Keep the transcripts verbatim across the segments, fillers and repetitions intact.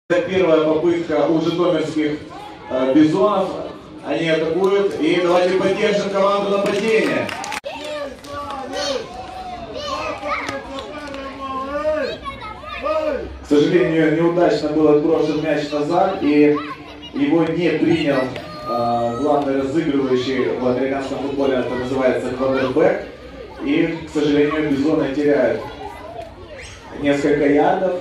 Первая попытка у житомирских э, бизонов. Они атакуют. И давайте поддержим команду нападения. К сожалению, неудачно был отброшен мяч назад, и его не принял э, главный разыгрывающий в американском футболе, это называется квотербэк. И, к сожалению, бизоны теряют несколько ярдов.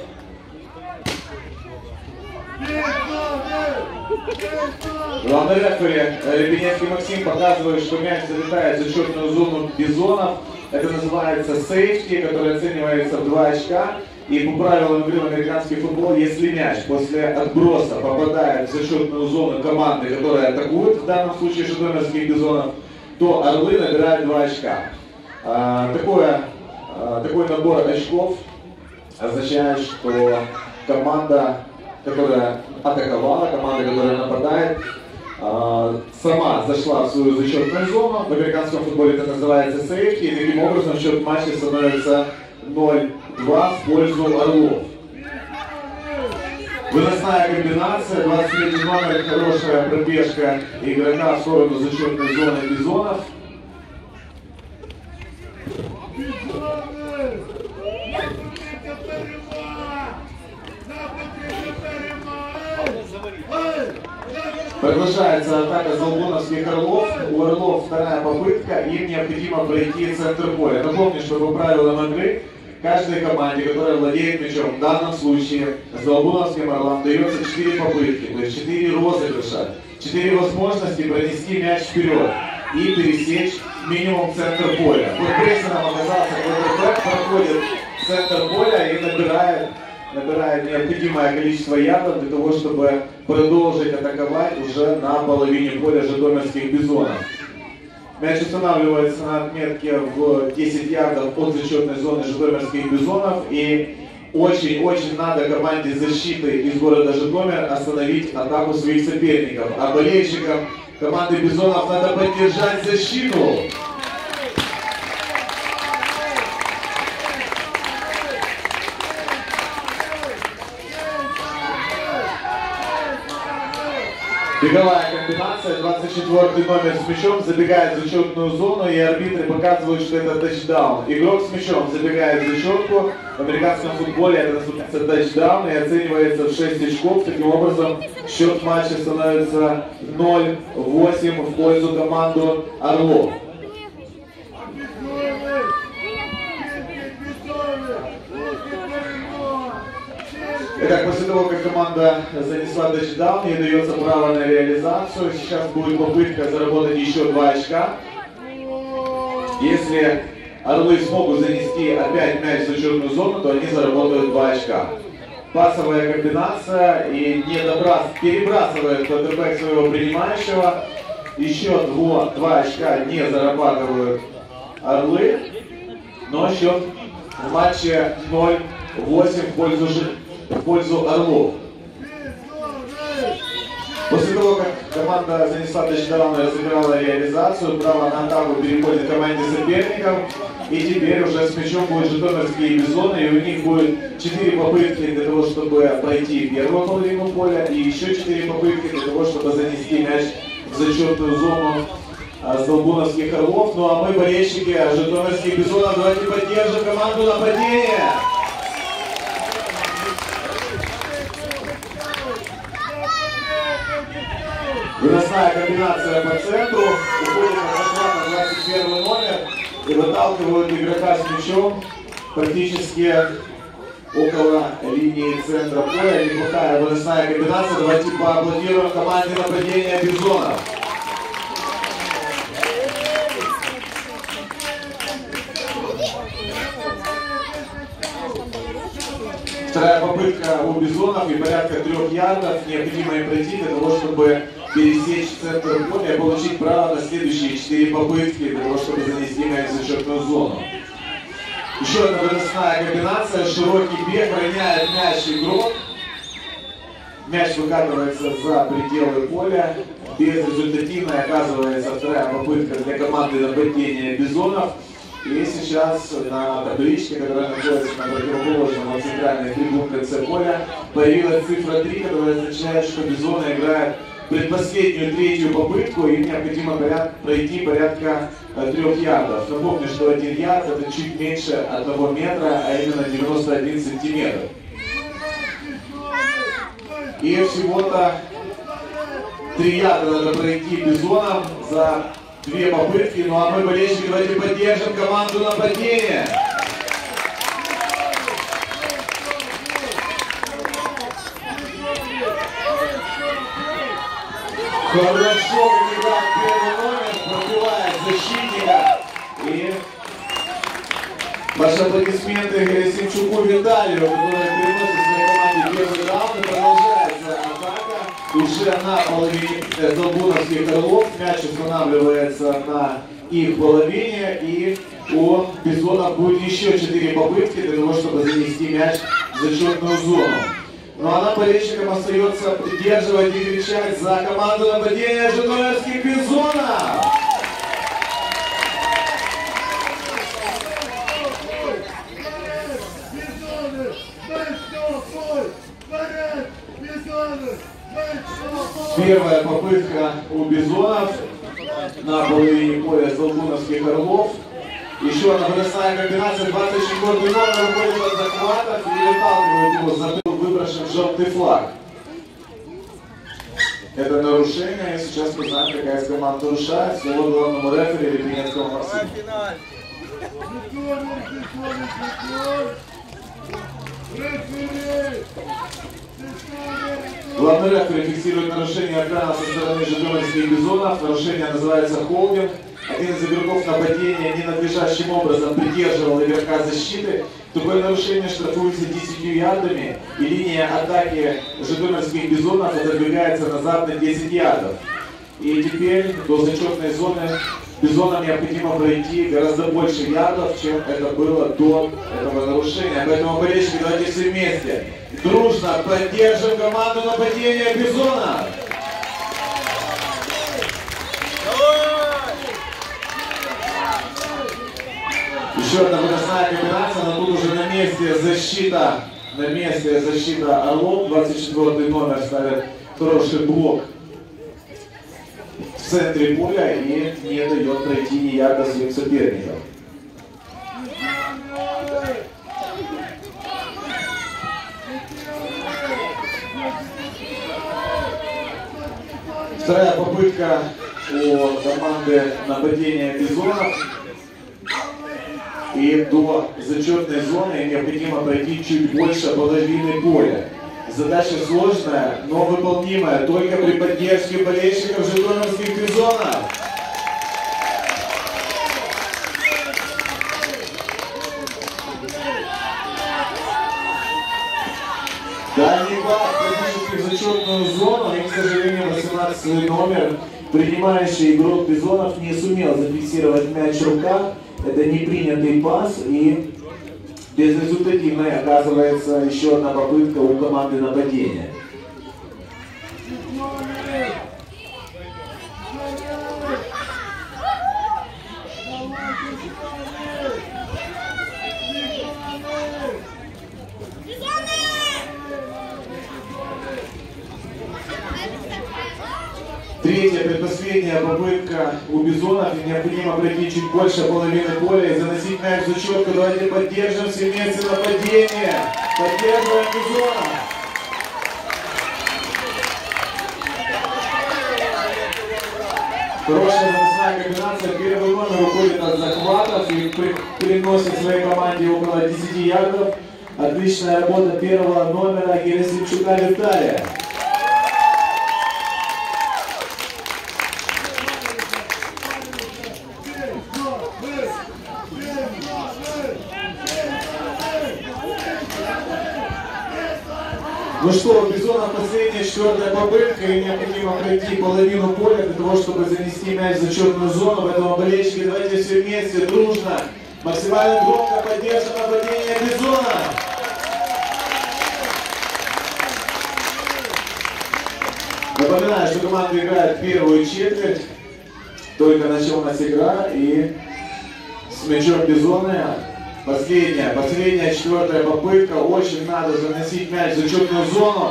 Главный рефери Репинецкий Максим показывает, что мяч залетает в зачетную зону бизонов. Это называется сейфти, который оценивается в два очка. И по правилам игры в американский футбол, если мяч после отброса попадает в зачетную зону команды, которая атакует, в данном случае житомирских бизонов, то орлы набирают два очка. А, такое, а, такой набор очков означает, что команда, которая атаковала, команда, которая нападает, э, сама зашла в свою зачетную зону. В американском футболе это называется сейфти, и таким образом счет матча становится ноль-два в пользу орлов. Выносная комбинация, двадцать третий номер, хорошая пробежка игрока в сторону зачетной зоны бизонов. Продолжается атака Залбуновских орлов. У орлов вторая попытка, им необходимо пройти центр поля. Напомню, что по правилам игры каждой команде, которая владеет мячом, в данном случае Залбуновским орлам дается четыре попытки, то есть четыре розыгрыша, четыре возможности пронести мяч вперед и пересечь минимум центр поля. Под прессингом оказался квотербэк, проходит центр поля и набирает набирает необходимое количество ярдов для того, чтобы продолжить атаковать уже на половине поля житомирских бизонов. Мяч устанавливается на отметке в десять ярдов от зачетной зоны житомирских бизонов, и очень-очень надо команде защиты из города Житомир остановить атаку своих соперников. А болельщикам команды бизонов надо поддержать защиту. Беговая комбинация, двадцать четвёртый номер с мячом забегает в зачетную зону, и арбитры показывают, что это тачдаун. Игрок с мячом забегает в зачетку, в американском футболе это называется тачдаун и оценивается в шесть очков. Таким образом, счет матча становится ноль-восемь в пользу команду орлов. Итак, после того, как команда занесла тачдаун, ей дается право на реализацию. Сейчас будет попытка заработать еще два очка. Если орлы смогут занести опять мяч в зачетную зону, то они заработают два очка. Пасовая комбинация, и не добрас... перебрасывает квотербэк своего принимающего. Еще два, два очка не зарабатывают орлы. Но счет в матче ноль-восемь в пользу в пользу орлов. После того, как команда занесла тачдаун и разыграла реализацию, право на атаку переходит к команде соперников. И теперь уже с мячом будут житомирские бизоны, и у них будет четыре попытки для того, чтобы пройти первую половину поля, и еще четыре попытки для того, чтобы занести мяч в зачетную зону Залбуновских орлов. Ну а мы, болельщики житомирских бизонов, давайте поддержим команду нападения. Выносная комбинация по центру, уходит на захват на двадцать первый номер и выталкивают игрока с мячом практически около линии центра поля. Неплохая выносная комбинация. Давайте поаплодируем команде нападения бизонов. Вторая попытка у бизонов и порядка трех ярдов необходимо им пройти для того, чтобы пересечь центр поля и получить право на следующие четыре попытки для того, чтобы занести мяч в зачетную зону. Еще одна выносная комбинация, широкий бег, роняет мяч игрок. Мяч выкатывается за пределы поля. Безрезультативной оказывается вторая попытка для команды нападения бизонов. И сейчас на табличке, которая находится на противоположном от центральной трибун конце поля, появилась цифра три, которая означает, что Бизоны играют предпоследнюю третью попытку, им необходимо поряд, пройти порядка э, трех ярдов. Напомню, что один ярд это чуть меньше одного метра, а именно девяносто один сантиметр. И всего-то три ярда надо пройти Бизонам за две попытки. Ну а мы, болельщики, давайте поддержим команду нападения. Хорошо выбирает первый номер, пробивает защитника. И ваши аплодисменты Герасимчуку Виталию, который приносит своей команде первый раунд. И продолжается атака. Уже на половине Долбуновских Орлов. Мяч устанавливается на их половине. И у Бизонов будет еще четыре попытки для того, чтобы занести мяч в зачетную зону. Ну а нам, болельщикам, остается поддерживать и кричать за команду нападения житомирских Бизонов. Первая попытка у Бизонов на половине поля Долбуновских Орлов. Еще одна бросная комбинация, двадцать четвёртый номер уходит от захвата и выталкивает его, забыл выброшен желтый флаг. Это нарушение, и сейчас мы знаем, какая из команд нарушает. Слово главному рефери Репинецкому Максиму. Главный рефери фиксирует нарушение экрана со стороны житомирских Бизонов. Нарушение называется холдинг. Один из игроков нападения ненадлежащим образом придерживал игрока защиты. Такое нарушение штрафуется десятью ярдами, и линия атаки житомирских Бизонов отодвигается назад на десять ярдов. И теперь до зачетной зоны Бизонам необходимо пройти гораздо больше ярдов, чем это было до этого нарушения. Поэтому, болельщики, давайте все вместе дружно поддержим команду нападения Бизонов. Еще одна бросная комбинация, но тут уже на месте защита, на месте защита Орлов. двадцать четвёртый номер ставит хороший блок в центре поля и не дает пройти ни ярда своим соперникам. Вторая попытка у команды нападения Бизонов. И до зачетной зоны необходимо пройти чуть больше половины поля. Задача сложная, но выполнимая только при поддержке болельщиков житомирских Бизонов. Дальний пас практически в зачетную зону, и, к сожалению, восемнадцатый номер, принимающий игрок Бизонов, не сумел зафиксировать мяч в руках. Это непринятый пас, и безрезультативной оказывается еще одна попытка у команды нападения. Третья, предпоследняя попытка у Бизонов. И необходимо пройти чуть больше половины поля и заносить мяч в зачетку. Давайте поддержим все вместе нападение. Поддерживаем Бизонов. Хорошая наносная комбинация. Первый номер уходит от захватов и приносит своей команде около десяти ярдов. Отличная работа первого номера Герасимчука Виталия. Ну что, у Бизонов последняя четвертая попытка, и необходимо пройти половину поля для того, чтобы занести мяч в зачетную зону. Поэтому, болельщики, давайте все вместе, дружно, максимально громко поддержим нападение Бизона. Напоминаю, что команда играет первую четверть, только началась игра, и с мячом Бизоны Последняя, последняя, четвертая попытка. Очень надо заносить мяч в зачетную зону.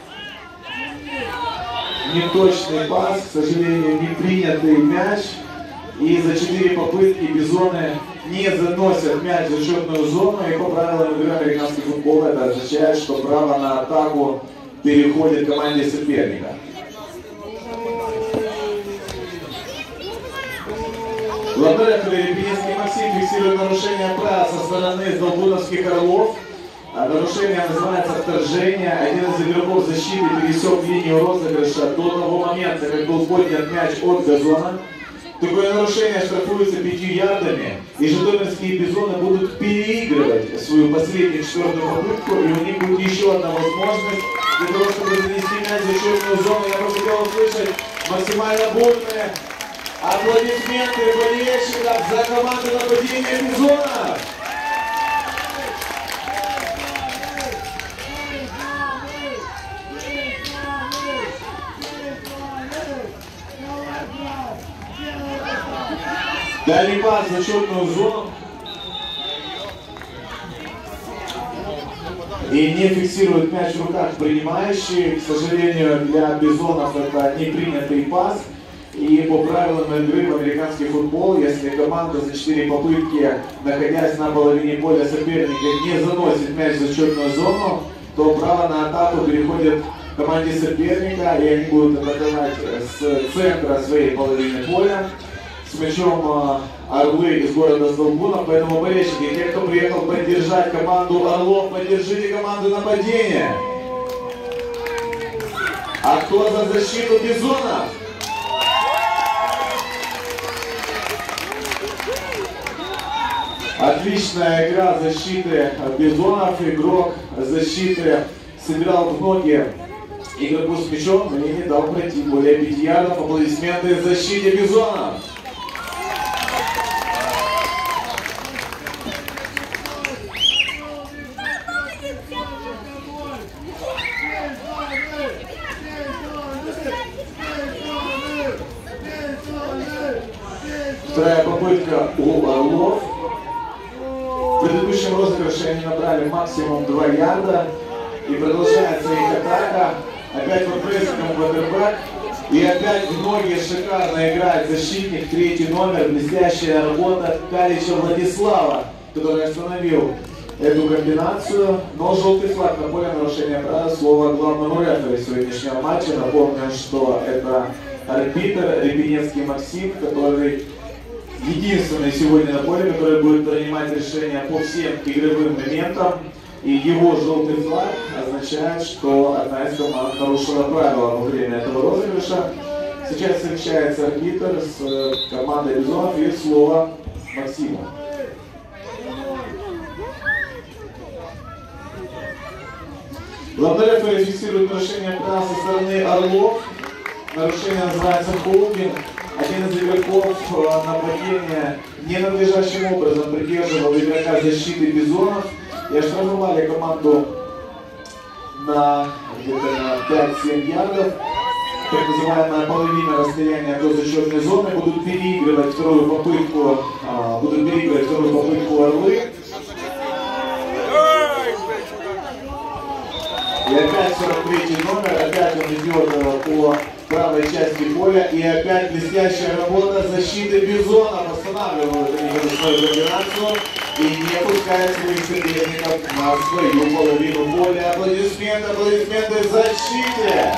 Неточный пас, к сожалению, не принятый мяч. И за четыре попытки бизоны не заносят мяч в зачетную зону. И по правилам игры американский футбол это означает, что право на атаку переходит команде соперника. Лабрехов и Репининский Максим фиксируют нарушение правил со стороны Долбуновских Орлов. Нарушение называется вторжение. Один из игроков защиты пересек линию розыгрыша до того момента, как был поднят мяч от газона. Такое нарушение штрафуется пятью ярдами, и житомирские бизоны будут переигрывать свою последнюю четвертую попытку, и у них будет еще одна возможность для того, чтобы занести мяч в зачетную зону. Я бы хотел услышать максимально бурные аплодисменты болельщиков за команду нападения бизонов. Дальний пас в зачетную зону. И не фиксирует мяч в руках принимающий. К сожалению, для бизонов это не принятый пас. И по правилам игры в американский футбол, если команда за четыре попытки, находясь на половине поля соперника, не заносит мяч в зачетную зону, то право на атаку переходит команде соперника, и они будут атаковать с центра своей половины поля. С мячом Орлы из города Долбунов, поэтому болельщики, те, кто приехал поддержать команду Орлов, поддержите команду нападения. А кто за защиту бизонов? Отличная игра защиты бизонов. Игрок защиты собирал в ноги игроку с мячом и не дал пройти более пяти ярдов. Аплодисменты защите бизонов. Вторая попытка у Орлов. В предыдущем розыгрыше они набрали максимум два ярда. И продолжается их атака. Опять под прессингом квотербэк. И опять в ноги шикарно играет защитник. Третий номер. Блестящая работа Калича Владислава, который остановил эту комбинацию. Но желтый флаг на поле, нарушения правил. Слово главному рефери сегодняшнего матча. Напомню, что это арбитр Репининский Максим, который единственный сегодня на поле, который будет принимать решения по всем игровым моментам. И его желтый флаг означает, что одна из команд нарушила правила во время этого розыгрыша. Сейчас встречается арбитр с командой бизонов, и слово Максиму. Главный рефери фиксирует нарушение прав со стороны Орлов. Нарушение называется холдинг. Один из игроков нападения ненадлежащим образом придерживал игрока защиты бизонов и оштрафовали команду на где-то на пять-семь ярдов. Так называемая половина расстояния до зачетной зоны. Будут переигрывать вторую попытку, а, будут переигрывать вторую попытку Орлы. И опять сорок третий номер, опять он идет по правой части поля, и опять блестящая работа защиты бизонов. Останавливают они свою комбинацию и не пускают своих соперников на свою половину поля. Аплодисменты, аплодисменты защите!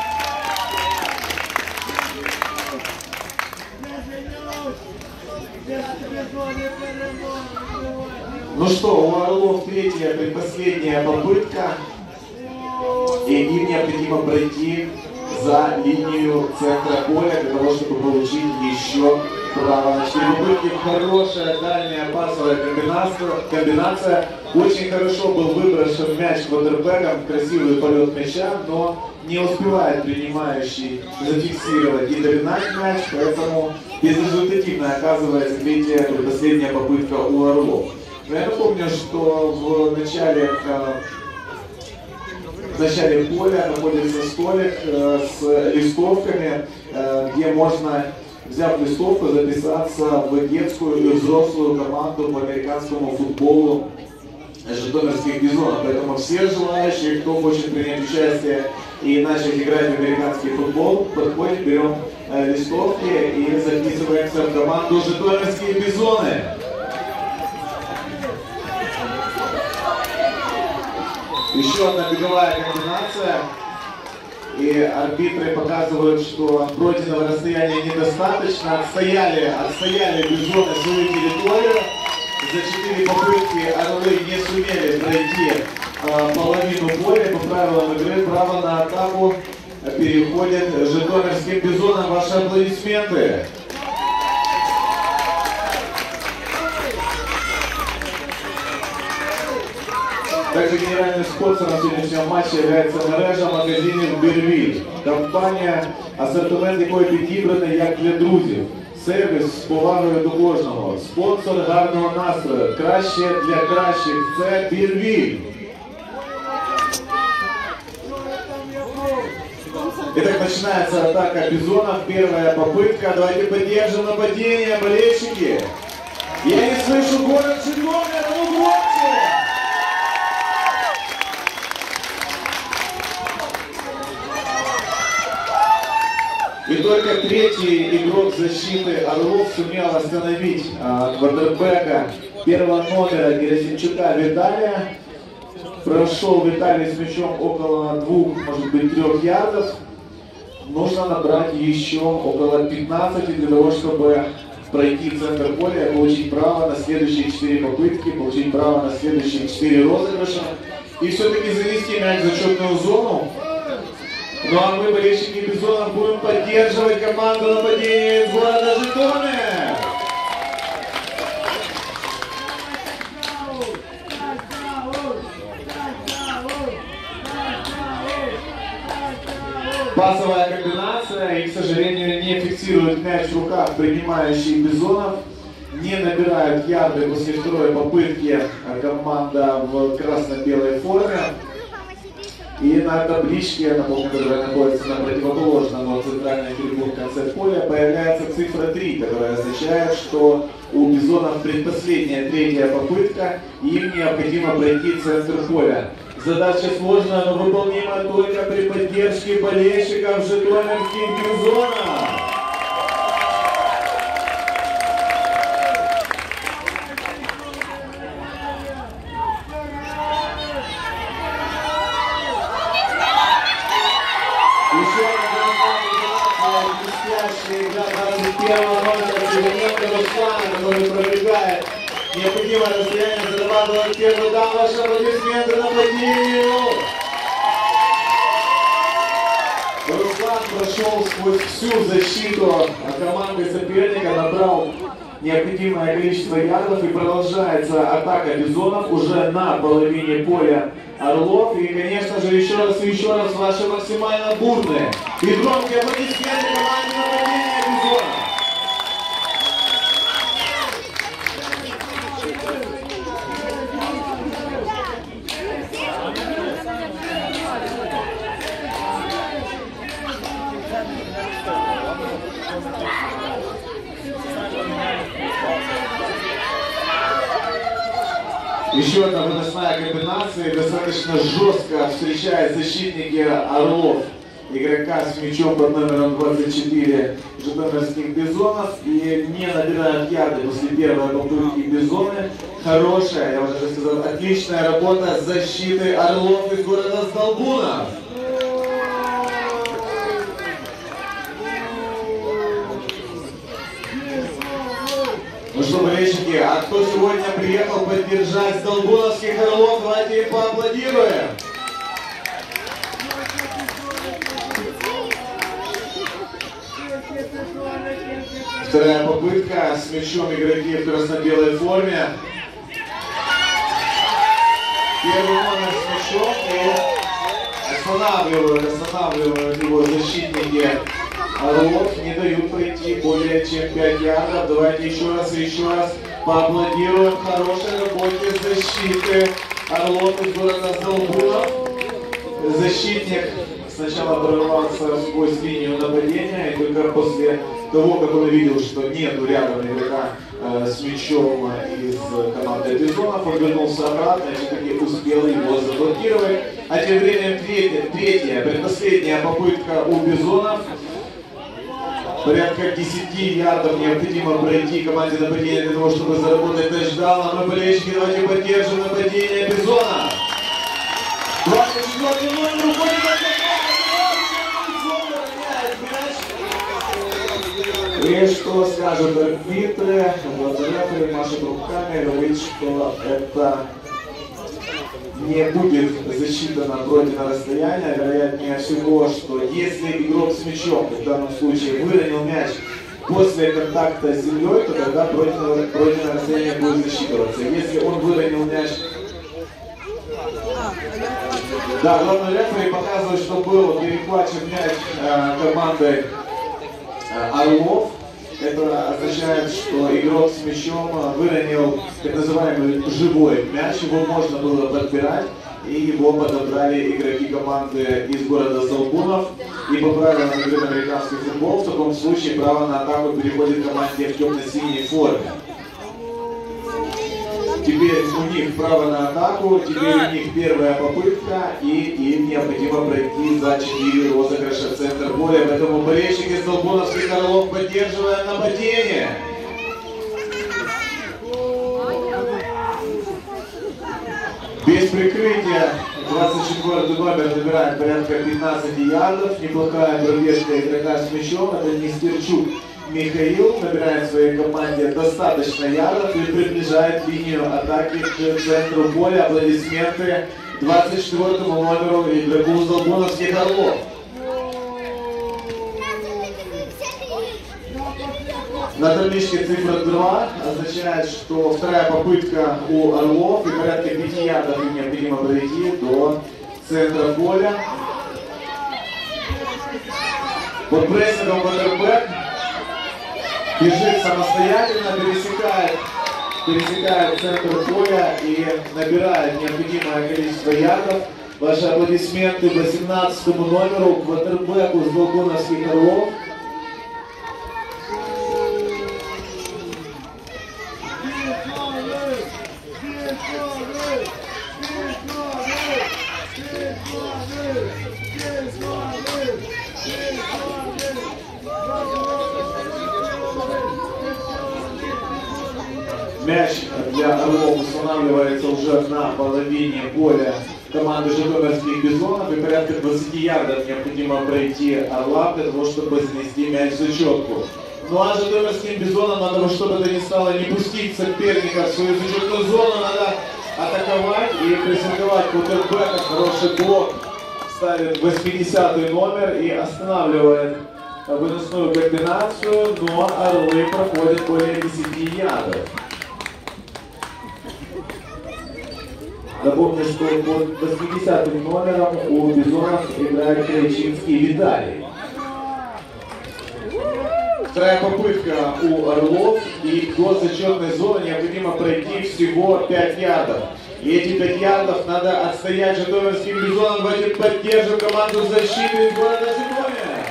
Ну что, у Орлов третья, предпоследняя попытка. И им необходимо пройти за линию центра поля для того, чтобы получить еще право на четыре попытки. Хорошая дальняя пасовая комбинация. комбинация. Очень хорошо был выброшен мяч квотербеком, красивый полет мяча, но не успевает принимающий зафиксировать и догнать мяч, поэтому безрезультативно оказывается третья, предпоследняя попытка у Орлов. Но я напомню, что в начале В начале поля находится столик э, с листовками, э, где можно взяв листовку, записаться в детскую и взрослую команду по американскому футболу житомирских бизонов. Поэтому все желающие, кто хочет принять участие и начать играть в американский футбол, подходим, берем э, листовки и записываемся в команду житомирские бизоны. Еще одна беговая комбинация. И арбитры показывают, что пройденного расстояния недостаточно. Отстояли, отстояли бизоны свою территорию. За четыре попытки орлы не сумели пройти э, половину поля. По правилам игры право на атаку переходит житомирским бизонам. Ваши аплодисменты. Также генеральным спонсором сегодняшнего матча является мережа магазинів «Бірвіль». Компанія асортимент якої підібраний як для друзів. Сервіс з повагою до кожного. Спонсор гарного настрою. Краще для кращих. Це «Бірвіль». Итак, начинается атака бизонов. Первая попытка. Давайте поддержим нападение, болельщики. Я не слышу город Житомир, ну громче! И только третий игрок защиты Орлов сумел остановить а, квотербека первого номера Герасимчука Виталия. Прошел Виталий с мячом около двух, может быть, трех ярдов. Нужно набрать еще около пятнадцати для того, чтобы пройти центр поля и получить право на следующие четыре попытки, получить право на следующие четыре розыгрыша. И все-таки завести мяч в зачетную зону. Ну а мы, болельщики бизонов, будем поддерживать команду нападения из города Житомир. Пасовая комбинация, и, к сожалению, не фиксирует мяч в руках принимающих бизонов. Не набирают ярды после второй попытки команда в красно-белой форме. И на табличке, которая находится на противоположном от центральной трибуны конце поля, появляется цифра три, которая означает, что у бизонов предпоследняя третья попытка, и им необходимо пройти центр поля. Задача сложная, но выполнима только при поддержке болельщиков житомирских бизонов. Первого номера Северненко Руслана, который пробегает необходимое расстояние, зарабатывает первый дан. Ваши аплодисменты нападению. Руслан прошел сквозь всю защиту команды соперника, набрал необходимое количество ярдов, и продолжается атака бизонов уже на половине поля Орлов. И, конечно же, еще раз и еще раз ваши максимально бурные и громкие аплодисменты команде нападения бизонов. Еще одна выносная комбинация, достаточно жестко встречает защитники Орлов игрока с мячом под номером двадцать четыре житомирских бизонов, и не набирают ярды после первой попытки бизоны. Хорошая, я уже сказал, отличная работа защиты Орлов из города Столбунов. Ну что, болельщики, а кто сегодня приехал поддержать столбуновских Орлов, давайте им поаплодируем. Вторая попытка, с мячом игроки в красно-белой форме. Первый номер с мячом, и останавливают, останавливают его защитники Орлов, не дают пройти более чем пять ярдов. Давайте еще раз и еще раз поаплодируем хорошей работе защиты Орлов из города Столбунов. Защитник сначала прорвался сквозь линию нападения, и только после того, как он увидел, что нету рядом игрока э, с мячом из команды Бизонов, он вернулся обратно и все-таки успел его заблокировать. А тем временем третья, третья предпоследняя попытка у Бизонов. Порядка десяти ярдов необходимо пройти команде нападения для того, чтобы заработать тачдаун. Мы, болельщики, давайте поддержим нападение Бизона. двадцать четвёртый номер уходит от мяч. И что скажут арбитры? Рефери машет руками, говорит, что это не будет засчитано против расстояния. Вероятнее всего, что если игрок с мячом в данном случае выронил мяч после контакта с землей, то тогда против расстояния будет засчитываться. Если он выронил мяч... Да, главный рефери показывает, что был перехвачен мяч э, командой э, Орлов. Это означает, что игрок с мячом выронил так называемый живой мяч, его можно было подбирать, и его подобрали игроки команды из города Залбунов. И по правилам игры американский футбол, в таком случае право на атаку переходит команде в темно-синей форме. Теперь у них право на атаку, теперь у них первая попытка, и им необходимо пройти за четыре розыгрыша в центр поля. Поэтому болельщики из Долбуновских Орлов поддерживают нападение. Без прикрытия двадцать четвёртый номер набирает порядка пятнадцати ярдов. Неплохая пробежка игрока с мячом. Это Нестерчук Михаил, набирает в своей команде достаточно ярдов и приближает линию атаки к центру поля. Аплодисменты двадцать четвёртому номеру игроку Залбуновских Орлов. На табличке цифра два означает, что вторая попытка у Орлов, и порядка пяти ярдов им необходимо пройти до центра поля. Под прессингом квотербэк бежит самостоятельно, пересекает, пересекает центр поля и набирает необходимое количество ярдов. Ваши аплодисменты восемнадцатому номеру, квотербэку с Долбуновских Орлов. Мяч для Орлов устанавливается уже на половине поля команды Житомирских Бизонов, и порядка двадцати ярдов необходимо пройти Орлам для того, чтобы занести мяч в зачетку. Ну а Житомирским Бизонам надо, чтобы это не стало, не пустить соперника в свою зачетную зону, надо атаковать и прессинговать квотербэка. Хороший блок ставит восьмидесятый номер и останавливает выносную комбинацию, но Орлы проходят более десяти ярдов. Напомню, что под восьмидесятым номером у Бизонов играет Крайчинский Виталий. Вторая попытка у Орлов, и до зачетной зоны необходимо пройти всего пять ярдов. И эти пять ярдов надо отстоять Житомирским Бизонам. Давайте поддержим команду защиты из города Житомир.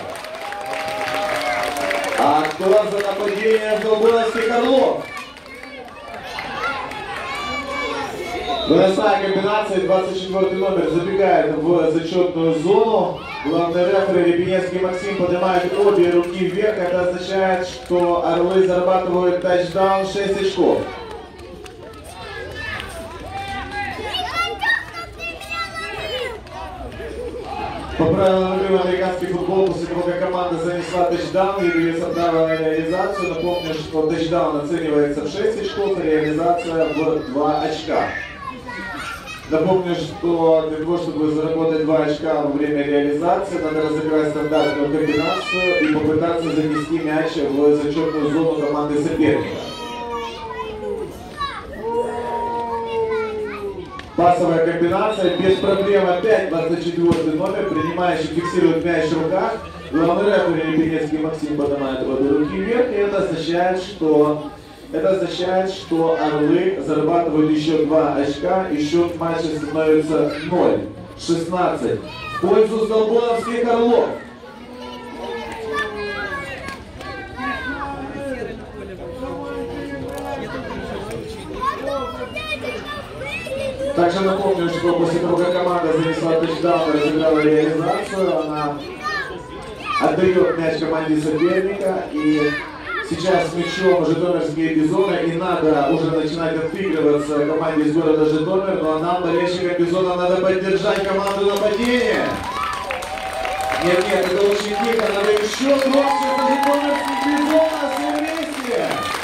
А кто за нападение Долбуновских Орлов? Выносная комбинация, двадцать четвёртый номер забегает в зачетную зону. Главный рефери Рябинецкий Максим поднимает обе руки вверх. Это означает, что Орлы зарабатывают тачдаун, шесть очков. По правилам игры в американский футбол, после того, как команда занесла тачдаун, ей дается право на реализацию. Напомню, что тачдаун оценивается в шесть очков, а реализация в два очка. Напомню, что для того, чтобы заработать два очка во время реализации, надо разыграть стандартную комбинацию и попытаться занести мяч в зачетную зону команды соперника. Пасовая комбинация, без проблем опять двадцать четвёртый номер, принимающий фиксирует мяч в руках. Главный рефери Рябинецкий Максим поднимает обе руки вверх, и это означает, что Это означает, что Орлы зарабатывают еще два очка, и счет матча становится ноль шестнадцать в пользу Столбоновских Орлов. Также напомню, что после того, как команда занесла тачдаун и разыграла реализацию, она отдает мяч команде соперника. И сейчас с мячом житомирские Бизоны, и надо уже начинать отыгрываться команде из города Житомир, но нам, болельщикам Бизона, надо поддержать команду нападения. Нет, нет, это очень тихо, надо еще громче за житомирских Бизонов, все вместе.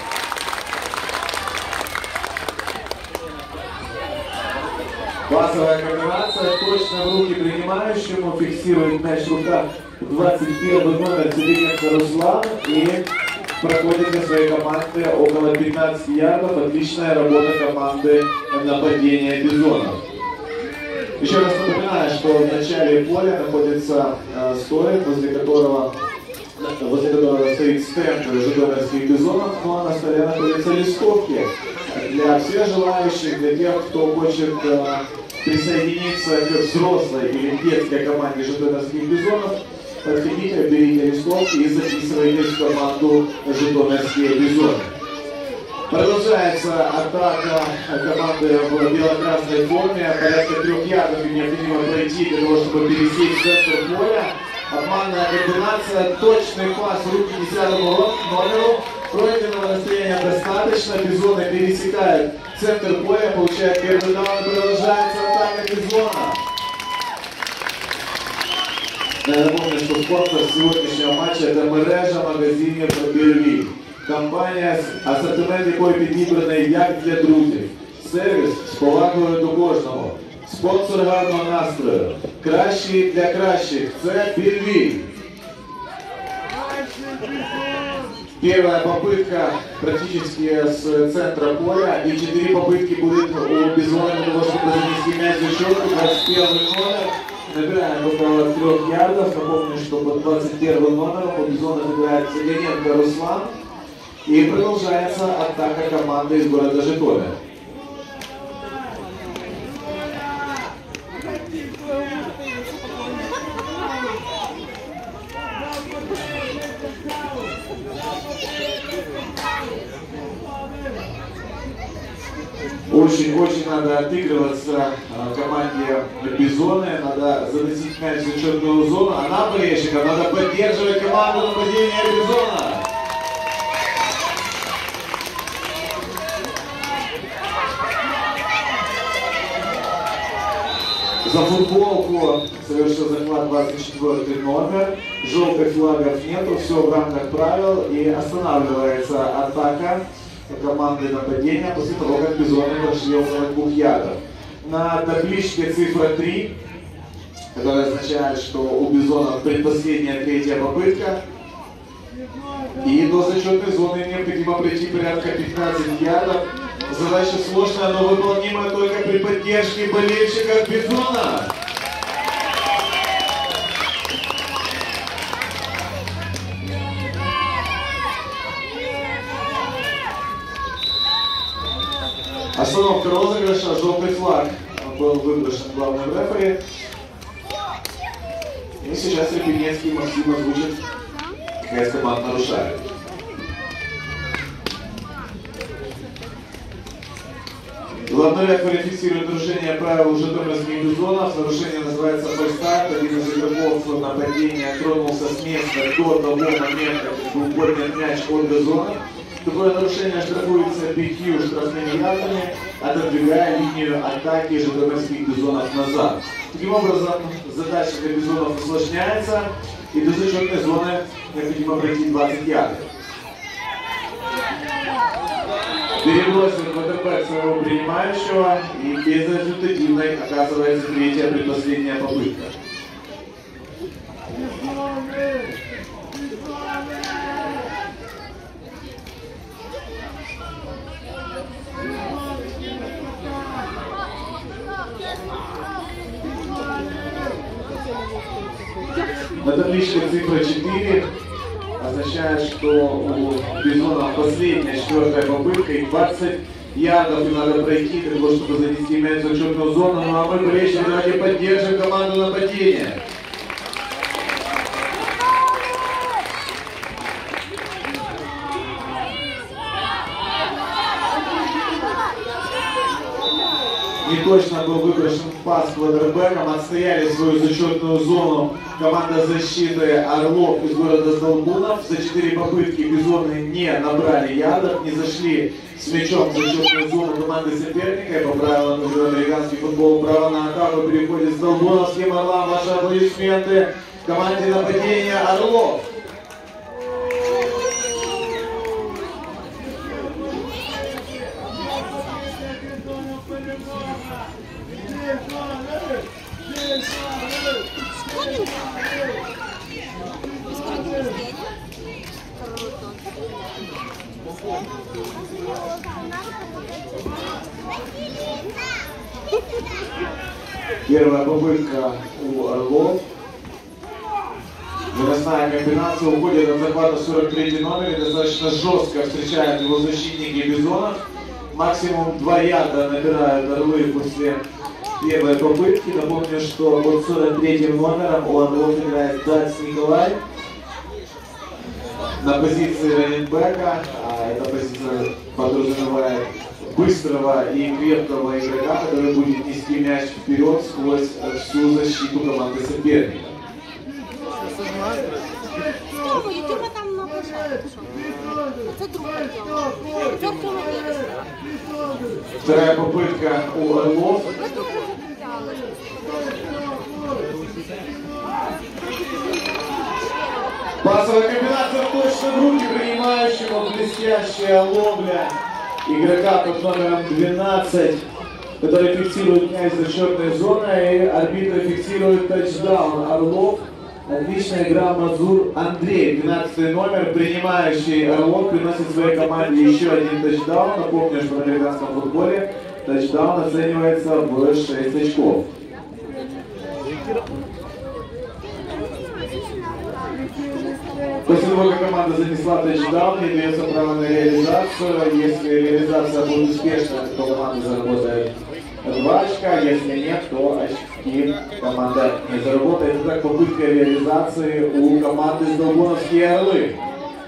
Пасовая комбинация, точно в руки принимающему, фиксирует мяч в руках двадцать первый номер Зелененко Руслан и проходит для своей команды около пятнадцати ярдов. Отличная работа команды нападения Бизонов. Еще раз напоминаю, что в начале поля находится э, столик, возле которого, возле которого стоит стенд житомирских Бизонов, но на столе находятся листовки для всех желающих, для тех, кто хочет э, присоединиться к взрослой или детской команде житомирских Бизонов. Подходите, берите листовки и записывайтесь в команду житомирские Бизоны. Продолжается атака команды в бело-красной форме. Порядка трех ярдов им необходимо пройти для того, чтобы пересечь центр поля. Обманная комбинация, точный пас в руки десятому номеру. Пройденного расстояния достаточно. Бизоны пересекают центр поля, получают первый даун. Продолжается атака Бизона. Я напомню, что спонсор сегодняшнего матча — это мережа магазинів «Бірві». Компанія з асортимент якої підібраний як для друзів. Сервіс з повагою до кожного. Спонсор гарного настрою. Кращий для кращих. Це «Бірві». Первая попытка практически с центра поля. И четыре попытки будет у Бизона для того, чтобы занести мяч за счетку. двадцать первый номер. Набираем около трех ярдов. Напомню, что под двадцать первым номером у Бизона играет Зелененко Руслан. И продолжается атака команды из города Житомир. Очень-очень надо отыгрываться команде Бизоны, надо заносить мяч в зачетную зону, а нам, болельщикам, надо поддерживать команду нападения Бизона. За футболку совершил захват двадцать четвёртый номер, желтых флагов нету, все в рамках правил, и останавливается атака команды нападения после того, как Бизоны прошли около двух ярдов. На табличке цифра три, которая означает, что у Бизонов предпоследняя третья попытка. И до зачетной зоны необходимо пройти порядка пятнадцати ярдов. Задача сложная, но выполнимая только при поддержке болельщиков Бизона. Остановка розыгрыша, желтый флаг был выброшен главным рефери. И сейчас Репинецкий Максим озвучит, какая команда нарушает. Главный рефери фиксирует нарушение правил у житомирских Бизонов. Нарушение называется фальстарт. Один из игроков нападения тронулся с места до того момента, как был поднят мяч от газона. Такое нарушение штрафуется пятью штрафными ярдами, отодвигая линию атаки житомирских Бизонов назад. Таким образом, задача для Бизонов усложняется, и до зачетной зоны необходимо пройти двадцать ярдов. Перебросит ВТП своего принимающего, и безрезультативной оказывается третья предпоследняя попытка. На табличке цифра четыре означает, что у Бизона последняя четвертая попытка и двадцать ярдов и надо пройти для того, чтобы занести мяч в зачетную зону. Ну а мы, болельщики, давайте поддержим команду нападения. Неточно был выброшен пас квадрбеком, отстояли свою зачетную зону команда защиты Орлов из города Сдолбунов. За четыре попытки бизоны не набрали ярдов, не зашли с мячом в зачетную зону команды соперника. И по правилам американский футбол право на атаку переходит Сдолбуновским Орлам. Ваши аплодисменты команде нападения Орлов. Первая попытка у Орлов. Выносная комбинация, уходит от захвата сорок третий номер. Достаточно жестко встречают его защитники бизонов. Максимум два ярда набирают Орлы после первой попытки. Напомню, что под сорок третьим номером у Орлов играет Дац Николай на позиции раннинбека. А эта позиция подразумевает быстрого и крепкого игрока, который будет нести мяч вперед сквозь всю защиту команды соперника. Вторая попытка у Орлов. Пасовая комбинация точно в руки принимающего, блестящая ловля игрока под номером двенадцать, который фиксирует мяч зачетной зоны, и арбитр фиксирует тачдаун Орлов. Отличная игра Мазур Андрей, двенадцатый номер, принимающий Орлов, приносит своей команде еще один тачдаун. Напомню, что в американском футболе тачдаун оценивается в шесть очков. После того, как команда занесла тачдаун, ей дается право на реализацию. Если реализация будет успешной, то команда заработает два очка, если нет, то очки команда не заработает. Итак, попытка реализации у команды Сдолбуновские Орлы.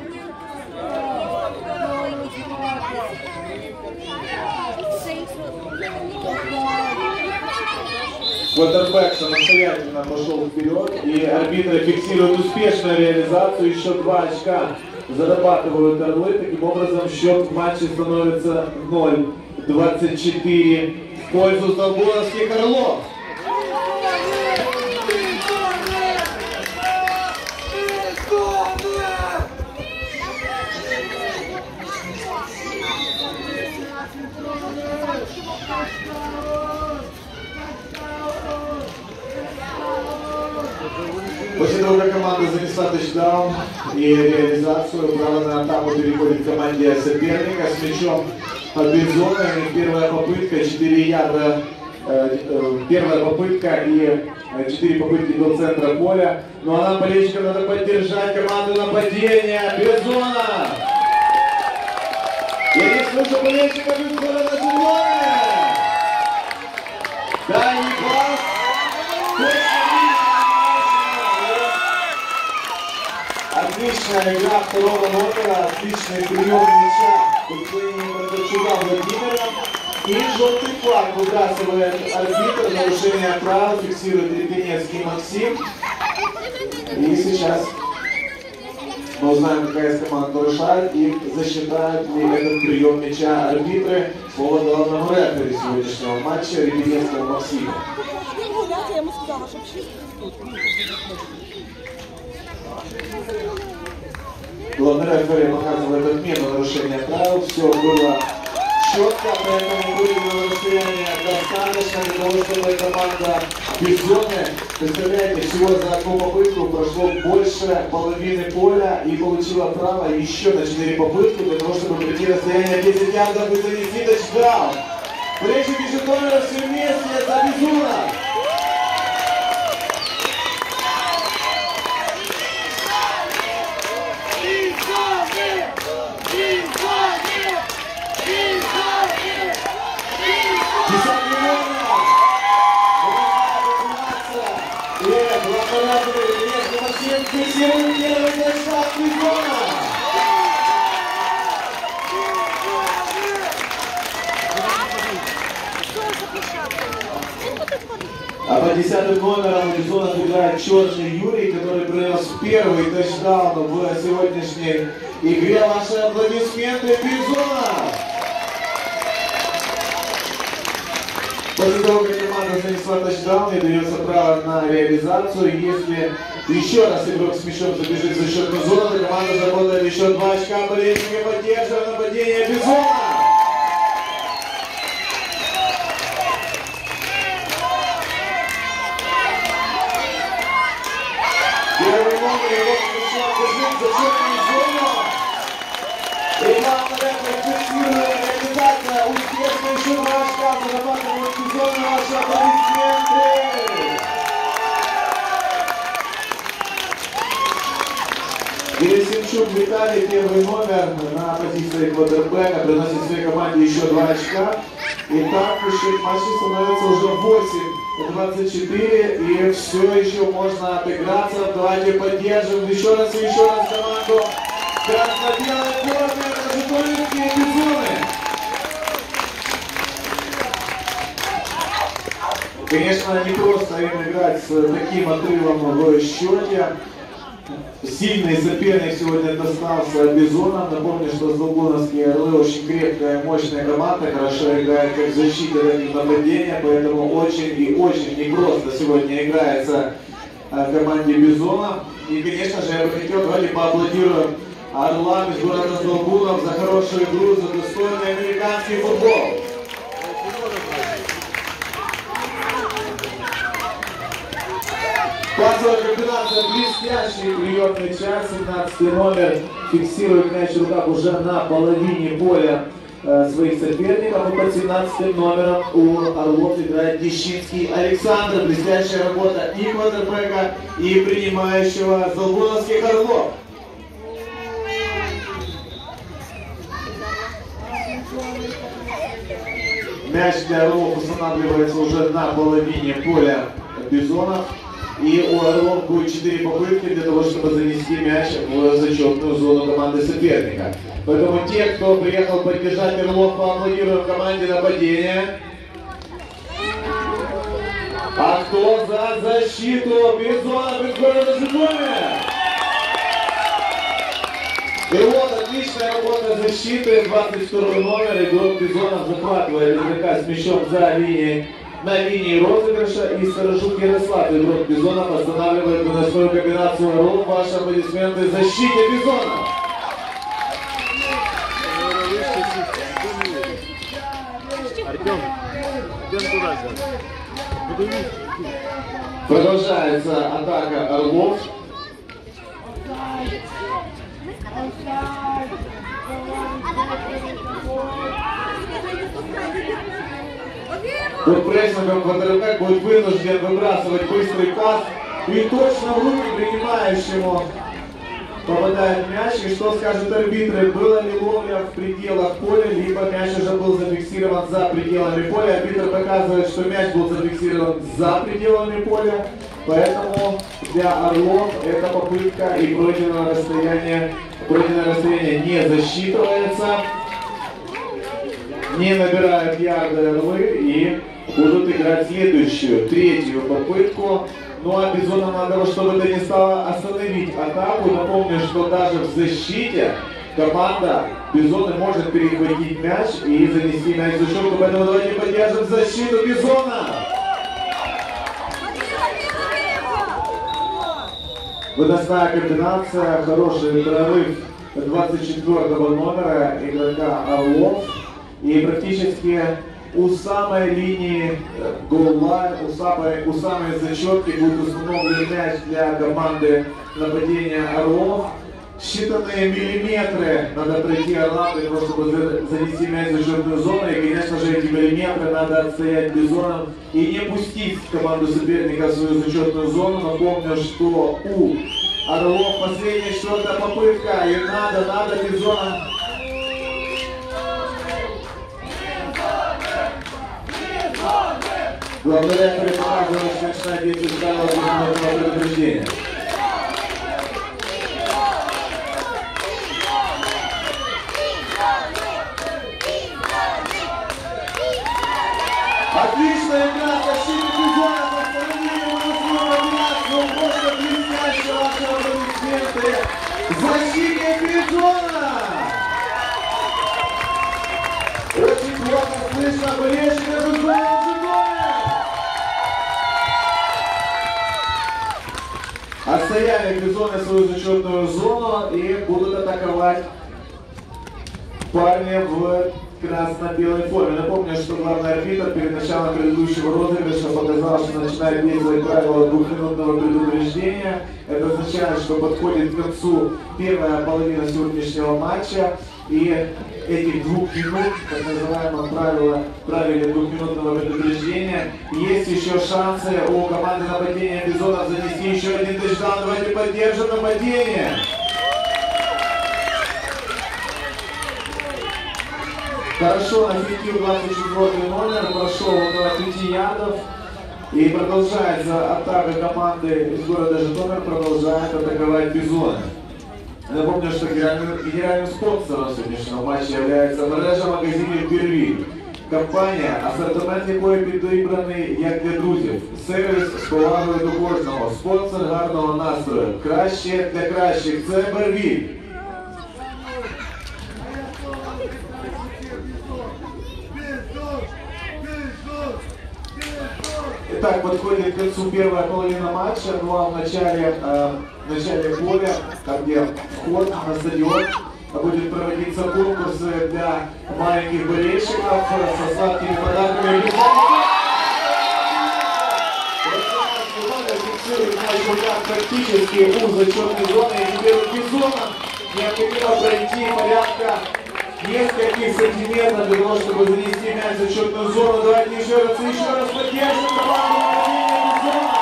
Квотербэк самостоятельно пошел вперед, и арбитры фиксируют успешную реализацию. Еще два очка зарабатывают Орлы. Таким образом, счет в матче становится ноль двадцать четыре в пользу Сдолбуновских Орлов. После того, как команда занесла тачдаун и реализацию, право на атаку переходит к команде соперника с мячом под бизонами. Первая попытка, четыре ярда, э, э, первая попытка и четыре попытки до центра поля. Ну а нам, болельщикам, надо поддержать команду нападения Бизона. Я не слышу болельщиков Бизона на зеленое. Дальний пас. Отличная игра второго номера, отличный прием мяча Евгения Бондарчука Владимира. И желтый флаг выбрасывает арбитр, нарушение правил, фиксирует Репенецкий Максим. И сейчас мы узнаем, какая из команд нарушает и засчитают ли этот прием мяча арбитры. Слово главному рефери сегодняшнего матча Репенецкого Максима. Главный рефери показывает отмену нарушения правил. Все было четко, поэтому выиграло расстояние достаточно для того, чтобы команда Бизоны, представляете, всего за одну попытку прошло больше половины поля и получила право еще на четыре попытки для того, чтобы прийти расстояние десять ярдов и занести тачдаун. Болельщики Житомира все вместе за Бизона! He's Фиксируем первый тачдаун Бизона. А по десятым номерам у Бизона играет черный Юрий, который принес первый тачдаун в сегодняшней игре. Ваши аплодисменты Бизона! После того, как команда занесла тачдаун, ей дается право на реализацию. Если еще раз игрок с мячом забежит за счетную зону, то команда заработает еще два очка. Болельщики поддерживают нападение Бизона. Первый номер игрок с мячом бежит за счетную зону. И главное, это фиксирует реализация. Успешно еще два очка зарабатывают Бизона. Ваши аплодисменты. Герасимчук Виталий, первый номер на позиции квотербека, приносит своей команде еще два очка. Итак, счет матча становится уже восемь двадцать четыре, и все еще можно отыграться. Давайте поддержим еще раз и еще раз команду красно-белой форме. Это житомирские Бизоны. Конечно, не просто им играть с таким отрывом в счете. Сильный соперник сегодня достался Бизонам. Напомню, что Золбуновские Орлы очень крепкая, мощная команда, хорошо играет как в защите, так и в нападении, поэтому очень и очень непросто сегодня играется команде Бизона. И, конечно же, я бы хотел, давайте поаплодируем Орлам из города Золбунов за хорошую игру, за достойный американский футбол. Пасовая комбинация, блестящий приемный час, семнадцатый номер фиксирует мяч в руках уже на половине поля э, своих соперников. И под семнадцатым номером у Орлов играет Дещинский Александр. Блестящая работа и квотербека, и принимающего Золбуновских Орлов. Мяч для Орлов устанавливается уже на половине поля Бизонов. И у Орлов будет четыре попытки для того, чтобы занести мяч в зачетную зону команды соперника. Поэтому те, кто приехал поддержать Орлов, поаплодируем команде нападения. А кто за защиту Бизона из города Житомира? И вот отличная работа защиты. двадцать второй номер. Игрок Бизонов захватывает игрока с мячом за линией. На линии розыгрыша, и Сторожук Ярослав, игрок Бизонов, останавливает выносную комбинацию Орлов. Ваши аплодисменты защите Бизона. Продолжается атака Орлов. Под прессингом квотербек будет вынужден выбрасывать быстрый пас, и точно в руки принимающему попадает мяч. И что скажут арбитры, была ли ловля в пределах поля, либо мяч уже был зафиксирован за пределами поля. Арбитр показывает, что мяч был зафиксирован за пределами поля, поэтому для Орлов эта попытка и пройденное расстояние, пройденное расстояние не засчитывается. Не набирают ярды Орлы и будут играть следующую, третью попытку. Ну а Бизонам надо, чтобы это не стало, остановить атаку. Напомню, что даже в защите команда Бизоны может перехватить мяч и занести мяч в защиту. Поэтому давайте поддержим защиту Бизона. Выносная комбинация, хороший прорыв двадцать четвёртого номера игрока Орлов. И практически у самой линии голлайн, у самой, у самой зачетки будет установлен мяч для команды нападения Орлов. Считанные миллиметры надо пройти Орлам для того, чтобы занести мяч в зачетную зону. И, конечно же, эти миллиметры надо отстоять Бизоном и не пустить команду соперника в свою зачетную зону. Напомню, что у Орлов последняя четвертая попытка. И надо, надо Бизоном. Благодаря перепаду начинает действовать правило предупреждения. стоят защитник Бизона. Очень плохо слышно, болельщик Бизона. Отстояли Бизоны свою зачетную зону и будут атаковать парни в красно-белой форме. Напомню, что главный арбитр перед началом предыдущего розыгрыша показал, что начинает действовать правило двухминутного предупреждения. Это означает, что подходит к концу первая половина сегодняшнего матча. И этих двух минут, так называемое правило, правиле двухминутного предупреждения, есть еще шансы у команды нападения Бизонов занести еще один тачдаун. Давайте поддержим нападение. Хорошо, на фитил двадцать четвёртый номер прошел около пяти ярдов. И продолжается атака команды из города Житомир, продолжает атаковать Бизоны. Напомню, что генеральным, генеральным спонсором сегодняшнего матча является мережа магазинів «Первіль». Компанія, асортимент якої підібраний як для друзів. Сервіс з повагою до кожного. Спонсор гарного настрою. Краще для кращих. Це «Первіль». Итак, подходит к концу первая половина матча, ну а в начале, э, в начале поля, там где вход на стадион, будет проводиться конкурсы для маленьких болельщиков со сладкими подарками. Фиксирует наш удар практически у зачетной зоны, и теперь у Бизона необходимо пройти порядка нескольких сантиметров для того, чтобы занести мяч в зачетную зону. Давайте еще раз и еще раз поддержим команду нападения Бизона.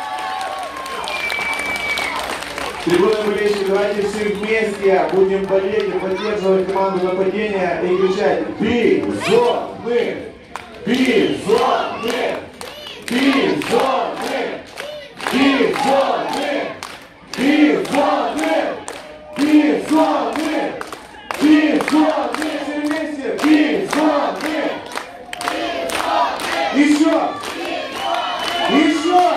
Трибуны болельщики, давайте все вместе будем болеть и поддерживать команду нападения и кричать Бизоны! Бизоны! Бизоны! Бизоны! Бизоны! Бизоны! Бизоны! Все вместе! Бизоны! Еще! Еще!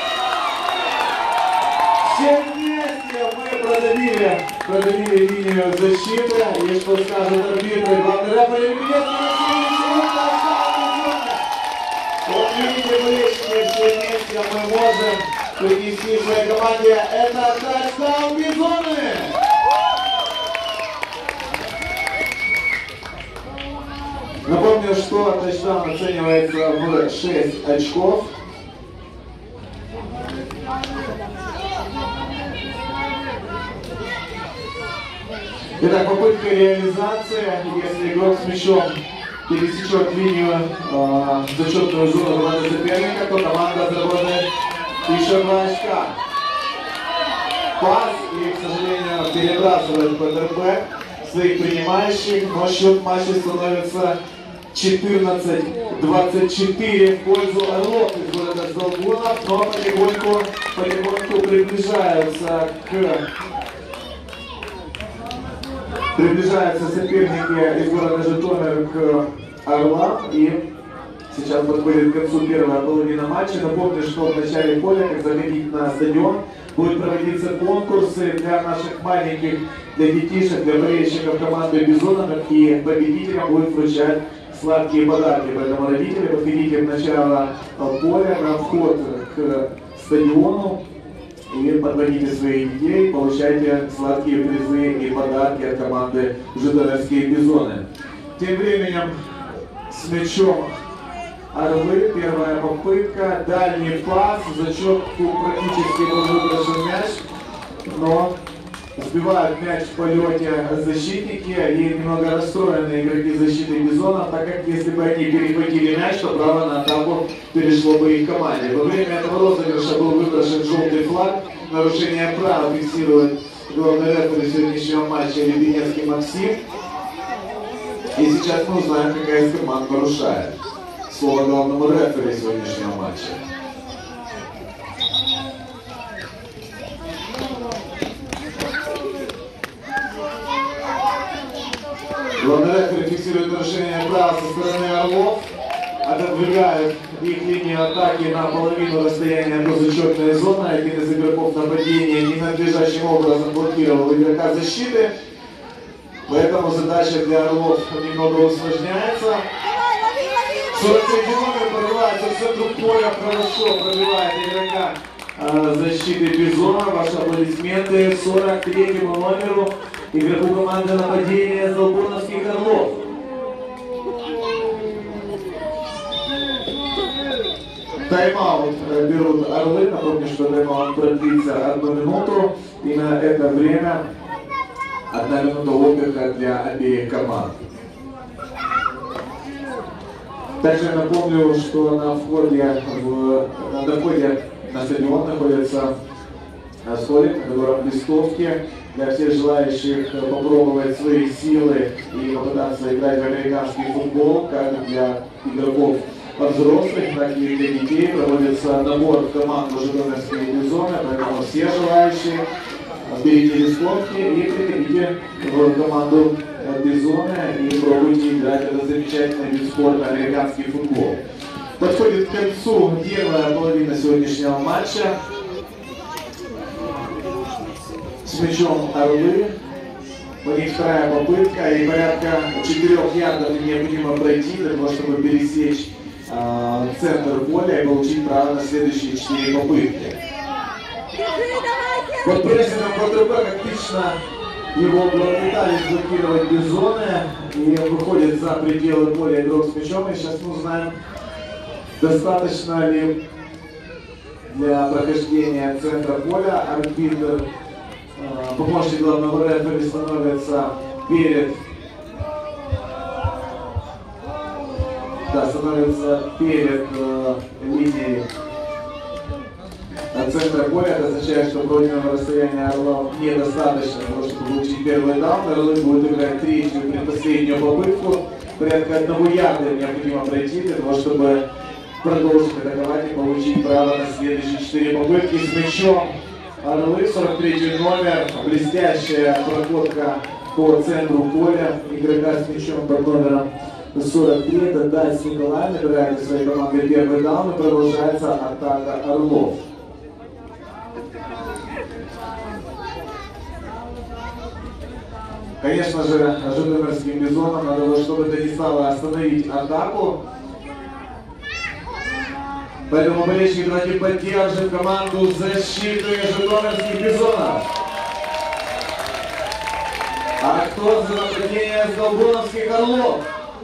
Все вместе мы продавили, продавили линию защиты. И что скажет арбитр, главный рефери, вот видите, болельщики, все вместе мы можем принести своей команде это тачдаун Бизоны! Напомню, что тачдаун оценивается в шесть очков. Итак, попытка реализации. Если игрок с мячом пересечет линию э, зачетную зону команды соперника, то команда заработает еще два очка. Пас и, к сожалению, перебрасывает ПТРП своих принимающих, но счет матча становится четырнадцать двадцать четыре в пользу Орлов из города Долгунов, но потихоньку, потихоньку приближаются к приближаются соперники из города Житомир к Орлам, и сейчас подходит к концу первая половина матча. Напомню, что в начале поля, как заходить на стадион, будут проводиться конкурсы для наших маленьких, для детишек, для болельщиков команды Бизонов, и победителям будет вручать сладкие подарки. Поэтому родители, подходите в начало поля, на вход к стадиону и подводите своих детей, получайте сладкие призы и подарки от команды Житомирские Бизоны. Тем временем с мячом Орлы, первая попытка, дальний пас, зачетку практически был выброшен мяч, но сбивают мяч в полете защитники и немного расстроены игроки защиты Бизонов, так как если бы они перехватили мяч, то право на атаку перешло бы их команде. Во время этого розыгрыша был выброшен желтый флаг, нарушение права фиксирует главный рефери сегодняшнего матча Лебединский Максим. И сейчас мы узнаем, какая из команд нарушает. Слово главному рефери сегодняшнего матча. Главный рефери фиксирует нарушение права со стороны Орлов. отодвигают их линию атаки на половину расстояния до зачетной зоны. Один из игроков нападения ненадлежащим образом блокировал игрока защиты. Поэтому задача для Орлов немного усложняется. сорок третий номер пробивается в центру поля, хорошо пробивает игрока э, защиты Бизона. Ваши аплодисменты сорок третьему номеру, игроку команды нападения Долбуновских Орлов. Тайм-аут берут Орлы. Напомню, что тайм-аут продлится одну минуту. И на это время одна минута отдыха для обеих команд. Также напомню, что на входе, в, на входе на стадион находится столик, на котором листовки для всех желающих попробовать свои силы и попытаться играть в американский футбол, как для игроков взрослых, так и для детей. Проводится набор в команду Житомирские Бизоны, поэтому все желающие берите листовки и приходите в команду Бизоны и пробуйте играть этот замечательный вид спорта, американский футбол. Подходит к концу первая половина сегодняшнего матча. С мячом Орлы. У них вторая попытка и порядка четырех ярдов необходимо пройти для того, чтобы пересечь э, центр поля и получить право на следующие четыре попытки. Под прессингом квотербэк отлично его пытались блокировать Бизоны и выходит за пределы поля игрок с мячом. И сейчас мы узнаем, достаточно ли для прохождения центра поля. Арбитр, э, помощник главного рефери, становится перед, да, становится перед э, линией центра поля. Это означает, что пройденного расстояния Орлов недостаточно для того, чтобы получить первый даун. Орлы будут играть третью, предпоследнюю попытку. Порядка одного ярда необходимо пройти для того, чтобы продолжить атаковать и получить право на следующие четыре попытки. С мячом Орлы, сорок третий номер, блестящая проходка по центру поля игрока с мячом под номером сорок три. Это Дайс Николай набирает из своей команды первый даун и продолжается атака Орлов. Конечно же, житомирским Бизонам надо было, чтобы это не стало, остановить атаку. Поэтому, болельщики, давайте поддержим команду защиты житомирских Бизонов. А кто за нападение с Долбуновских Орлов?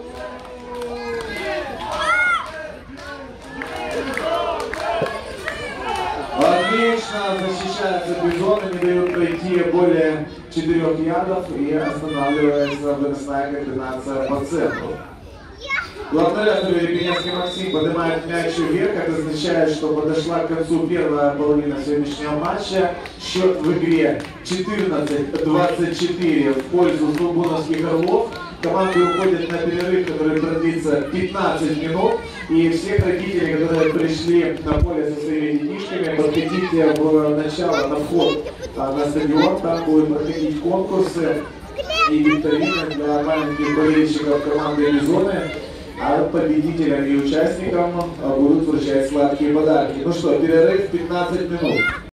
Отлично защищаются Бизоны, не дают пройти более четырех ярдов и останавливается выносная комбинация по центру. Главный рефери Пенецкий Максим поднимает мяч вверх. Это означает, что подошла к концу первая половина сегодняшнего матча. Счет в игре четырнадцать двадцать четыре в пользу Долбуновских Орлов. Команды уходят на перерыв, который продлится пятнадцать минут. И всех родителей, которые пришли на поле со своими детишками, подходите в начало, на вход на стадион. Там будут проходить конкурсы и викторины для маленьких болельщиков команды Бизоны. А победителям и участникам будут вручать сладкие подарки. Ну что, перерыв пятнадцать минут.